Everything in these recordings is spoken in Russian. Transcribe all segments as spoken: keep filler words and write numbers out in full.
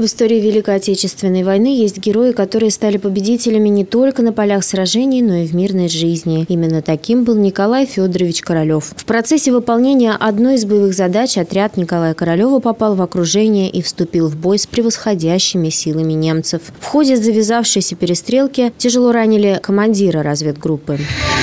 В истории Великой Отечественной войны есть герои, которые стали победителями не только на полях сражений, но и в мирной жизни. Именно таким был Николай Федорович Королев. В процессе выполнения одной из боевых задач отряд Николая Королева попал в окружение и вступил в бой с превосходящими силами немцев. В ходе завязавшейся перестрелки тяжело ранили командира разведгруппы.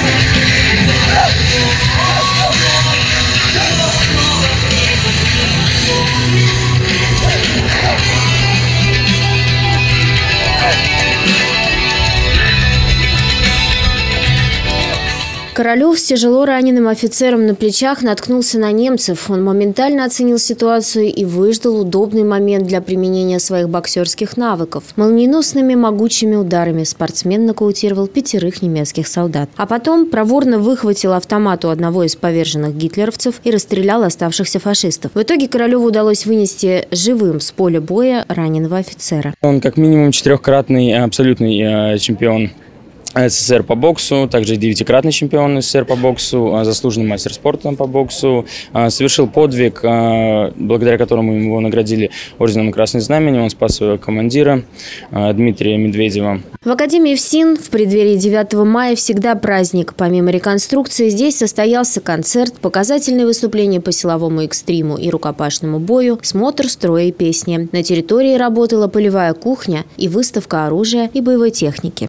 Королев с тяжело раненым офицером на плечах наткнулся на немцев. Он моментально оценил ситуацию и выждал удобный момент для применения своих боксерских навыков. Молниеносными могучими ударами спортсмен нокаутировал пятерых немецких солдат. А потом проворно выхватил автомат у одного из поверженных гитлеровцев и расстрелял оставшихся фашистов. В итоге Королеву удалось вынести живым с поля боя раненого офицера. Он как минимум четырехкратный абсолютный чемпион СССР по боксу, также девятикратный чемпион СССР по боксу, заслуженный мастер спорта по боксу, совершил подвиг, благодаря которому его наградили орденом Красное Знамя. Он спас своего командира Дмитрия Медведева. В Академии ФСИН в преддверии девятого мая всегда праздник. Помимо реконструкции, здесь состоялся концерт, показательные выступления по силовому экстриму и рукопашному бою, смотр строя и песни. На территории работала полевая кухня и выставка оружия и боевой техники.